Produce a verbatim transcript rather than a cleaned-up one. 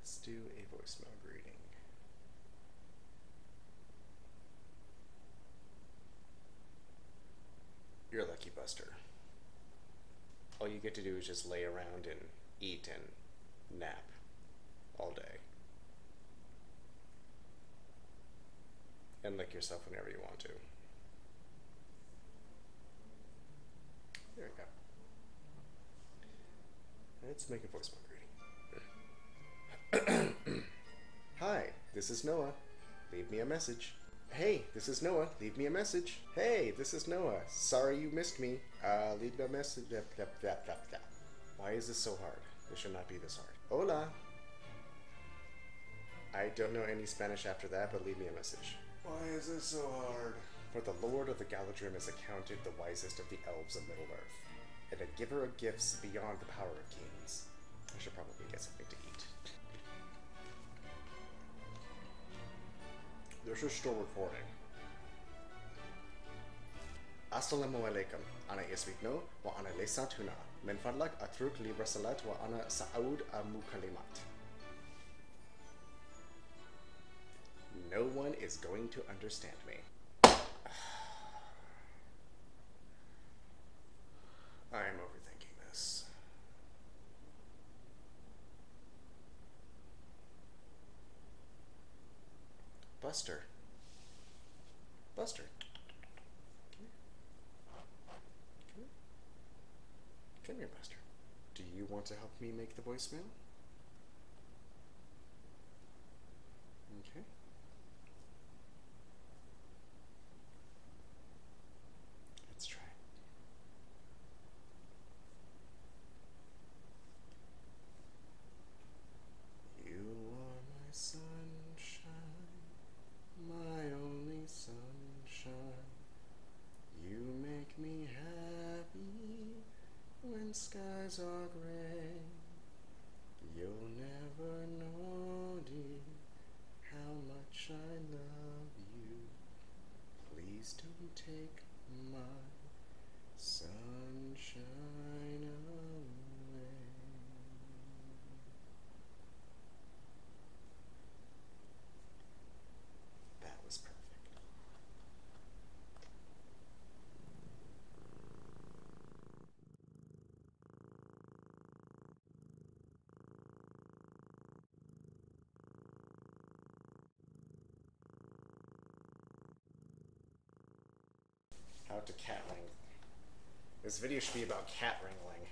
Let's do a voicemail greeting. You're lucky, Buster. All you get to do is just lay around and eat and nap all day. And lick yourself whenever you want to. There we go. Let's make a voicemail greeting. Hi, this is Noah. Leave me a message. Hey, this is Noah. Leave me a message. Hey, this is Noah. Sorry you missed me. Uh, leave me a message. Why is this so hard? This should not be this hard. Hola. I don't know any Spanish after that, but leave me a message. Why is this so hard? For the Lord of the Galadrim is accounted the wisest of the elves of Middle-earth, and a giver of gifts beyond the power of kings. I should probably get something to eat. This is still recording. Assalamu alaikum. Ana iswikno wa ana lesatuna. Min fadlak atruk libra salat wa ana sa'ud amu kalimat. No one is going to understand me. I'm overthinking this. Buster. Buster. Come here. Come here. Come here, Buster. Do you want to help me make the voicemail? Okay. Let's try. You are my sunshine, my only sunshine. You make me happy when skies are gray. You'll never know, dear, how much I love you. Please don't take my sunshine away. That was perfect. How to cat wrangle. This video should be about cat wrangling.